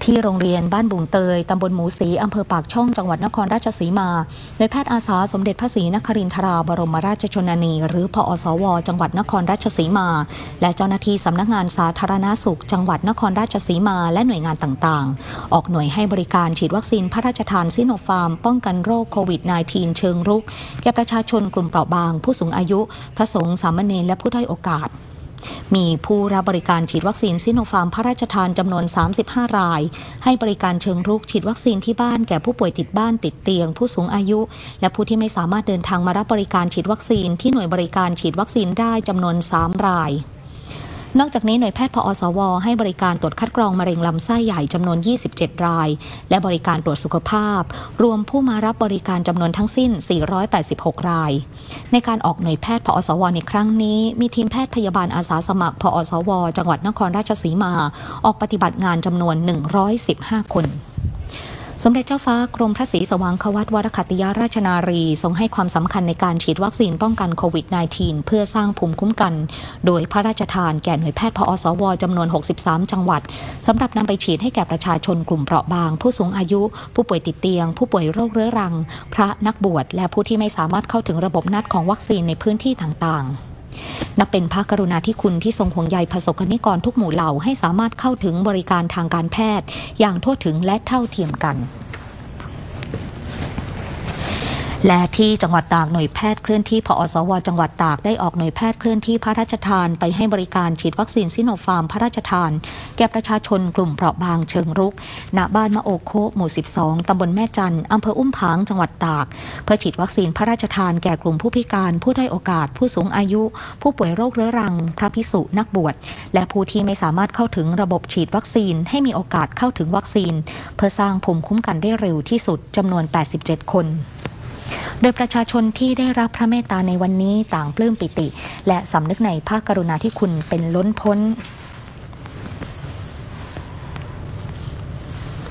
ที่โรงเรียนบ้านบุงเตยตำบลหมูศรีอำเภอปากช่องจังหวัดนครราชสีมาโดยแพทย์อาสาสมเด็จพระศรีนครินทราบรมราชชนนีหรือพอสวจังหวัดนครราชสีมาและเจ้าหน้าที่สำนักงานสาธารณสุขจังหวัดนครราชสีมาและหน่วยงานต่างๆออกหน่วยให้บริการฉีดวัคซีนพระราชทานซิโนฟาร์มป้องกันโรคโควิด -19 เชิงรุกแก่ประชาชนกลุ่มเปราะบางผู้สูงอายุพระสงฆ์สามเณรและผู้ด้อยโอกาสมีผู้รับบริการฉีดวัคซีนซิโนฟาร์มพระราชทานจำนวน35รายให้บริการเชิงรุกฉีดวัคซีนที่บ้านแก่ผู้ป่วยติดบ้านติดเตียงผู้สูงอายุและผู้ที่ไม่สามารถเดินทางมารับบริการฉีดวัคซีนที่หน่วยบริการฉีดวัคซีนได้จำนวน3รายนอกจากนี้หน่วยแพทย์พอสวให้บริการตรวจคัดกรองมะเร็งลำไส้ใหญ่จำนวน27รายและบริการตรวจสุขภาพรวมผู้มารับบริการจำนวนทั้งสิ้น486รายในการออกหน่วยแพทย์พอสวในครั้งนี้มีทีมแพทย์พยาบาลอาสาสมัครพอสวจังหวัดนครราชสีมาออกปฏิบัติงานจำนวน115คนสมเด็จเจ้าฟ้ากรมพระศรีสว่างควัตวรคัตติยราชนารีทรงให้ความสำคัญในการฉีดวัคซีนป้องกันโควิด -19 เพื่อสร้างภูมิคุ้มกันโดยพระราชทานแก่หน่วยแพทย์พอสวจำนวน63จังหวัดสำหรับนำไปฉีดให้แก่ประชาชนกลุ่มเปราะบางผู้สูงอายุผู้ป่วยติดเตียงผู้ป่วยโรคเรื้อรังพระนักบวชและผู้ที่ไม่สามารถเข้าถึงระบบนัดของวัคซีนในพื้นที่ต่างๆนับเป็นพระกรุณาธิคุณที่ทรงห่วงใยประสบกนิกรทุกหมู่เหล่าให้สามารถเข้าถึงบริการทางการแพทย์อย่างทั่วถึงและเท่าเทียมกันและที่จังหวัดตากหน่วยแพทย์เคลื่อนที่พอสวจังหวัดตากได้ออกหน่วยแพทย์เคลื่อนที่พระราชทานไปให้บริการฉีดวัคซีนซิโนฟาร์มพระราชทานแก่ประชาชนกลุ่มเปราะบางเชิงรุกณบ้านมะโอโคหมู่12ตำบลแม่จันอำเภออุ้มผางจังหวัดตากเพื่อฉีดวัคซีนพระราชทานแก่กลุ่มผู้พิการผู้ด้อยโอกาสผู้สูงอายุผู้ป่วยโรคเรื้อรังพระภิกษุนักบวชและผู้ที่ไม่สามารถเข้าถึงระบบฉีดวัคซีนให้มีโอกาสเข้าถึงวัคซีนเพื่อสร้างภูมิคุ้มกันได้เร็วที่สุดจำนวน87คนโดยประชาชนที่ได้รับพระเมตตาในวันนี้ต่างปลื้มปิติและสำนึกในพระกรุณาธิคุณเป็นล้นพ้น